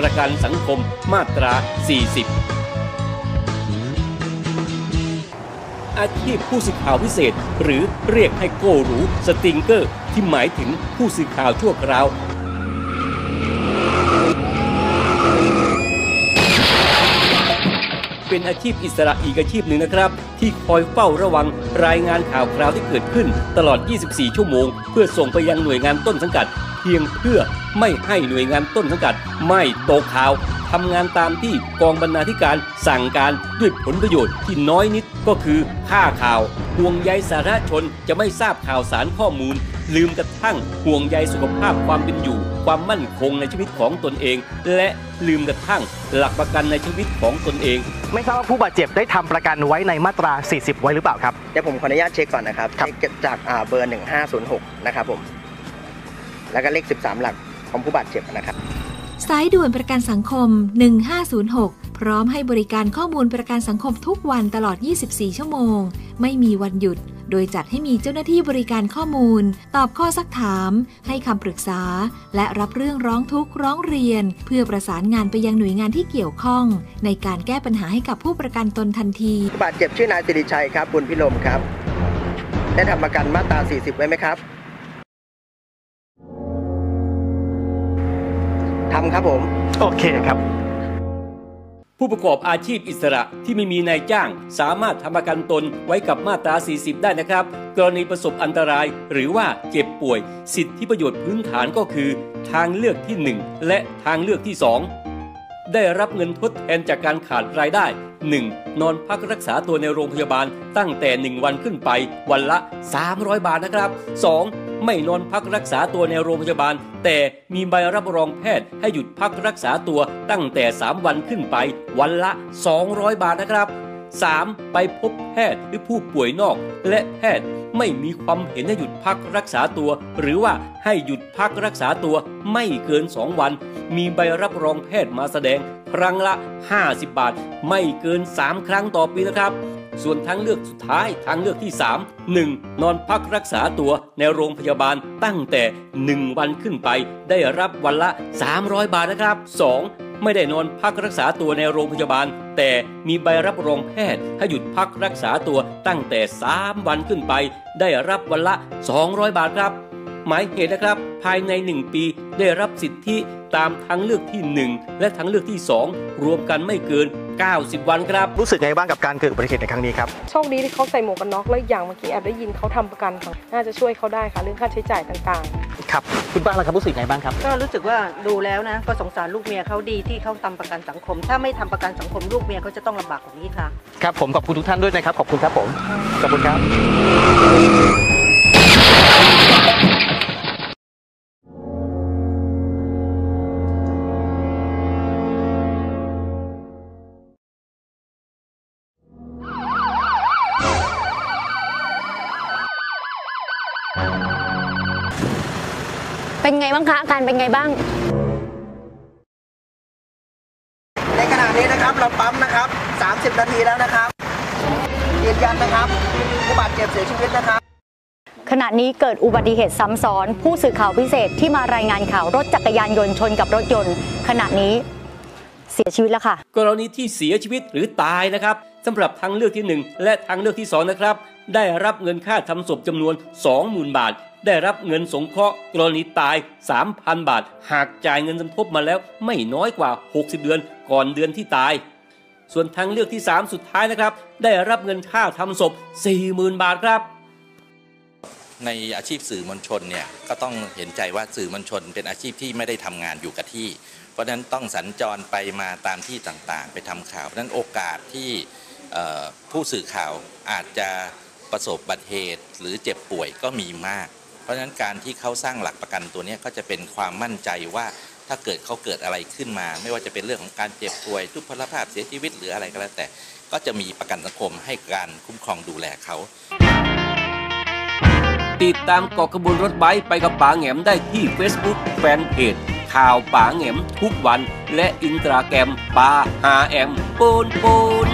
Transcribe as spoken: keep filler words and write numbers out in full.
ประกันสังคมมาตรา สี่สิบ อาชีพผู้สื่อข่าวพิเศษหรือเรียกให้โก้หรูสติงเกอร์ที่หมายถึงผู้สื่อข่าวชั่วคราวเป็นอาชีพอิสระอีกอาชีพหนึ่งนะครับที่คอยเฝ้าระวังรายงานข่าวคราวที่เกิดขึ้นตลอดยี่สิบสี่ชั่วโมงเพื่อส่งไปยังหน่วยงานต้นสังกัดเพียงเพื่อไม่ให้หน่วยงานต้นสังกัดไม่ตกข่าวทำงานตามที่กองบรรณาธิการสั่งการด้วยผลประโยชน์ที่น้อยนิดก็คือฆ่าข่าวห่วงใยสาธารณชนจะไม่ทราบข่าวสารข้อมูลลืมกระทั่งห่วงใยสุขภาพความเป็นอยู่ความมั่นคงในชีวิตของตนเองและลืมกระทั่งหลักประกันในชีวิตของตนเองไม่ทราบว่าผู้บาดเจ็บได้ทำประกันไว้ในมาตราสี่สิบไว้หรือเปล่าครับเดี๋ยวผมขออนุญาตเช็คก่อนนะครับเช็คจากเบอร์หนึ่งห้าศูนย์หกนะครับผมแล้วก็เลขสิบสามหลักของผู้บาดเจ็บนะครับสายด่วนประกันสังคมหนึ่งห้าศูนย์หกพร้อมให้บริการข้อมูลประกันสังคมทุกวันตลอดยี่สิบสี่ชั่วโมงไม่มีวันหยุดโดยจัดให้มีเจ้าหน้าที่บริการข้อมูลตอบข้อซักถามให้คำปรึกษาและรับเรื่องร้องทุกข์ร้องเรียนเพื่อประสานงานไปยังหน่วยงานที่เกี่ยวข้องในการแก้ปัญหาให้กับผู้ประกันตนทันทีบาดเจ็บชื่อนายสิริชัยครับบุญพิรมครับได้ทำประกันมาตราสี่สิบไว้ไหมครับทำครับผมโอเคครับผู้ประกอบอาชีพอิสระที่ไม่มีนายจ้างสามารถทำประกันตนไว้กับมาตราสี่สิบได้นะครับกรณีประสบอันตรายหรือว่าเจ็บป่วยสิทธิประโยชน์พื้นฐานก็คือทางเลือกที่หนึ่งและทางเลือกที่สองได้รับเงินทดแทนจากการขาดรายได้ หนึ่ง. นอนพักรักษาตัวในโรงพยาบาลตั้งแต่หนึ่งวันขึ้นไปวันละสามร้อยบาทนะครับ สอง. ไม่นอนพักรักษาตัวในโรงพยาบาลแต่มีใบรับรองแพทย์ให้หยุดพักรักษาตัวตั้งแต่สามวันขึ้นไปวันละสองร้อยบาทนะครับ สาม. ไปพบแพทย์หรือผู้ป่วยนอกและแพทย์ไม่มีความเห็นให้หยุดพักรักษาตัวหรือว่าให้หยุดพักรักษาตัวไม่เกินสองวันมีใบรับรองแพทย์มาแสดงครั้งละห้าสิบบาทไม่เกินสามครั้งต่อปีนะครับส่วนทางเลือกสุดท้ายทางเลือกที่สาม หนึ่ง. นอนพักรักษาตัวในโรงพยาบาลตั้งแต่หนึ่งวันขึ้นไปได้รับวันละสามร้อยบาทนะครับ สอง. ไม่ได้นอนพักรักษาตัวในโรงพยาบาลแต่มีใบรับรองแพทย์ให้หยุดพักรักษาตัวตั้งแต่สามวันขึ้นไปได้รับวันละสองร้อยบาทครับหมายเหตุนะครับภายในหนึ่งปีได้รับสิทธิตามทางเลือกที่หนึ่งและทางเลือกที่สองรวมกันไม่เกินเก้าสิบวันครับรู้สึกไงบ้างกับการเกิดอุบัติเหตุในครั้งนี้ครับโชคดีที่เขาใส่หมวกกันน็อกและอย่างเมื่อกี้แอบได้ยินเขาทำประกันค่ะน่าจะช่วยเขาได้ค่ะเรื่องค่าใช้จ่ายต่างๆครับคุณป้าล่ะครับรู้สึกไงบ้างครับก็รู้สึกว่าดูแล้วนะก็สงสารลูกเมียเขาดีที่เขาทำประกันสังคมถ้าไม่ทำประกันสังคมลูกเมียเขาจะต้องลำบากกว่านี้ค่ะครับผมขอบคุณทุกท่านด้วยนะครับขอบคุณครับผมขอบคุณครับเป็นไงบ้างคะอาการเป็นไงบ้างในขณะนี้นะครับเราปั๊มนะครับสามสิบนาทีแล้วนะครับยืนยันนะครับผู้บาดเจ็บเสียชีวิตนะครับขณะนี้เกิดอุบัติเหตุซ้ำซ้อนผู้สื่อข่าวพิเศษที่มารายงานข่าวรถจักรยานยนต์ชนกับรถยนต์ขณะนี้เสียชีวิตแล้วค่ะกรณีที่เสียชีวิตหรือตายนะครับสำหรับทางเลือกที่หนึ่งและทางเลือกที่สองนะครับได้รับเงินค่าทำศพจำนวน สองหมื่นบาทได้รับเงินสงเคราะห์กรณีตาย สามพันบาทหากจ่ายเงินสมทบมาแล้วไม่น้อยกว่าหกสิบเดือนก่อนเดือนที่ตายส่วนทางเลือกที่สามสุดท้ายนะครับได้รับเงินค่าทำศพ สี่หมื่นบาทครับในอาชีพสื่อมวลชนเนี่ยก็ต้องเห็นใจว่าสื่อมวลชนเป็นอาชีพที่ไม่ได้ทำงานอยู่กับที่เพราะฉะนั้นต้องสัญจรไปมาตามที่ต่างๆไปทำข่าวเพราะฉะนั้นโอกาสที่ผู้สื่อข่าวอาจจะประสบอุบัติเหตุหรือเจ็บป่วยก็มีมากเพราะฉะนั้นการที่เขาสร้างหลักประกันตัวนี้ก็จะเป็นความมั่นใจว่าถ้าเกิดเขาเกิดอะไรขึ้นมาไม่ว่าจะเป็นเรื่องของการเจ็บป่วยทุพพลภาพเสียชีวิตหรืออะไรก็แล้วแต่ก็จะมีประกันสังคมให้การคุ้มครองดูแลเขาติดตามเกาะขบวนรถไบค์ไปกับป๋าแหงมได้ที่ Facebook แฟนเพจข่าวป๋าแหงมทุกวันและอินสตาแกรมป๋าหาแอมปูนปูน